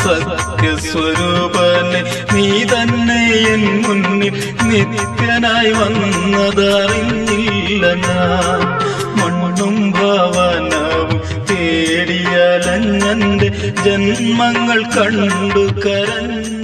സത്യസ്വരൂപനെ നീ തന്നെ എൻ മുന്നിൽ നിത്യനായി വന്നതറിഞ്ഞില്ല ഞാൻ. മണ്ണും ഭവനവും തേടിയലഞ്ഞന്റെ ജന്മങ്ങൾ കണ്ടു കരഞ്ഞ